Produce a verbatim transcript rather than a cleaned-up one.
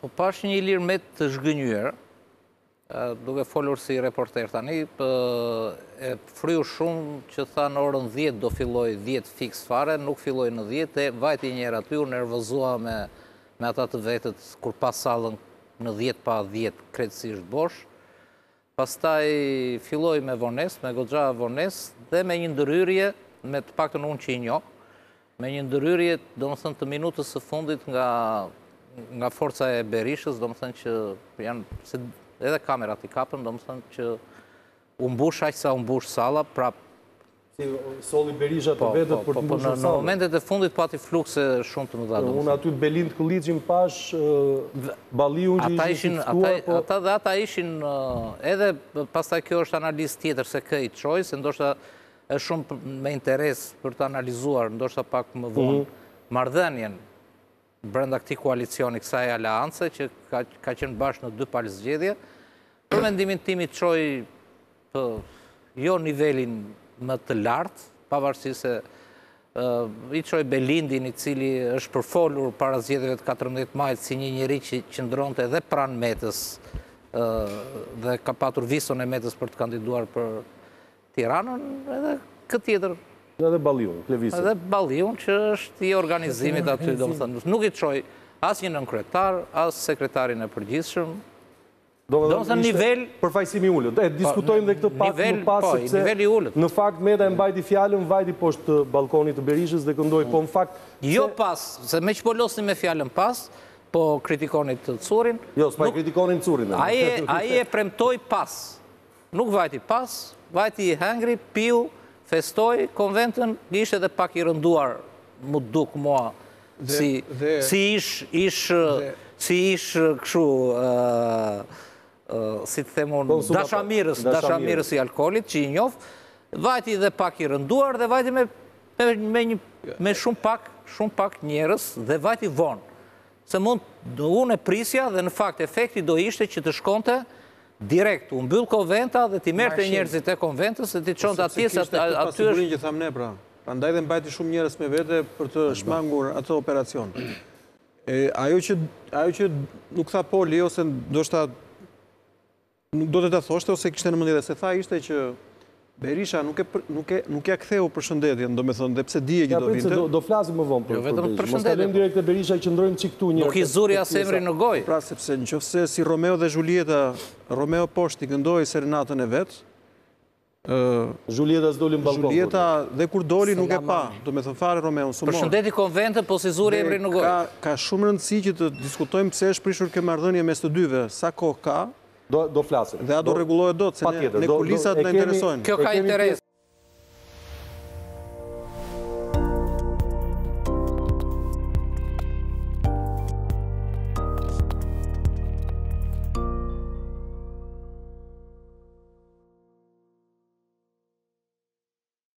Po pash një Ilir Met të zhgënjur, duke folur si reporter tani, e fryu shumë që tha në orën dhjetë do filloj dhjetë fix fare, nuk filloj në dhjetë, e vajti njerë aty, u nervozua me, me ata të vetët, kur pas sallën në dhjetë pa dhjetë krejtësisht bosh. Pastaj filloj me vones, me goxha vones, dhe me një ndërhyrje, me të paktën unë që i njoh, me një ndërhyrje, do më thënë të minutës së fundit nga, nga forca e Berishës, do më thënë që janë, se edhe kamerat i kapën, do më thënë që u mbush aq sa u mbush salla, prap. Si solli Berisha të vetët për të mbushur sallën. Në momentet e fundit pati flukse shumë të mëdha. Unë aty Belind Kulliçin pash, Balliun që ishin ftuar, po ata dhe ata ishin edhe pastaj kjo është analizë tjetër se kë i çoj, se ndoshta është shumë me interes për të analizuar, ndoshta pak më vonë marrëdhënien brenda këtij koalicioni, kësaj aleance që ka, ka qenë bashkë në dy palë zgjedhje. Për mendimin tim i çoj të jo nivelin më të lartë, pavarësisht se uh, i çoj Belindin, i cili është përfolur para zgjedhjeve të katërmbëdhjetë majit si një njeri që qëndronte edhe pranë Metës uh, dhe ka patur vision e Metës për të kandiduar për Tiranën, edhe këtë tjetër. Edhe Balliun, Klevisin. Edhe Balliun që është i organizimit aty, do më thënë. Nuk i çoj as një nënkretar, as sekretarin e përgjithshëm. Do më thënë nivel... Përfaqësimi ullët. E, diskutojmë dhe këtë pak më pas, sepse në fakt Meta e mbajti fjalën, mbajti poshtë balkonit të Berishës dhe këndoi, po në fakt... Jo pas, se me që po losni me fjalën pas, po kritikonit të Curin... Jo, s'pa kritikonin Curin. Ai e premtoi pas. Nuk vajti pas, vajti i hengri, piu, festoi konventën, ishte edhe pak i rënduar, mu duk mua, si ish, ish, si ish këshu, si të themun, dashamirës, dashamirës i alkoolit, që i njoh, vajti dhe pak i rënduar, dhe vajti me, me, një, me shumë pak, shumë pak njerës, dhe vajti vonë. Se mund, unë e prisja, dhe në fakt efekti do ishte që të shkonte direkt, u mbyll konventa dhe ti merrte njerëzit e konventës dhe ti çonte atje se aty është pasigurin që thamë ne pra. Prandaj dhe mbajti shumë njerëz me vete për të shmangur atë operacion. E ajo që ajo që nuk tha Poli ose ndoshta nuk do të ta thoshte ose kishte në mendje se tha ishte që Berisha nuk e nuk e nuk ja ktheu përshëndetjen, domethënë, dhe pse dije që do vinte. Do, do flasim më vonë për. Jo vetëm Mos përshëndetje. kalojmë direkt te Berisha që ndrojmë çik këtu një. Nuk i zuri as emri në gojë. Pra sepse nëse si Romeo dhe Julieta, Romeo poshtë këndoi serenatën e vet, ë Julieta s'doli në balkon. Julieta dhe kur doli nuk e pa, domethënë fare Romeo sumon. Përshëndeti konventën, po si zuri emri në gojë. Ka ka shumë rëndësi që të diskutojmë pse është prishur kjo marrëdhënie mes të dyve, sa kohë ka. Do do flasim. Dhe a do rregullohet dot se ne kulisat na interesojnë. Kjo ka interes.